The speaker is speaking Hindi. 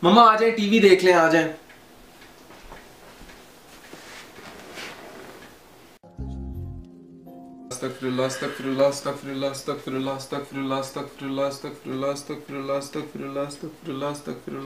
मम्मा आ जाए, टीवी देख लें, आ जाए। अस्तगफिरुल्लाह अस्तगफिरुल्लाह अस्तगफिरुल्लाह अस्तगफिरुल्लाह अस्तगफिरुल्लाह अस्तगफिरुल्लाह अस्तगफिरुल्लाह अस्तगफिरुल्लाह अस्तगफिरुल्लाह अस्तगफिरुल्लाह अस्तगफिरुल्लाह अस्तगफिरुल्लाह।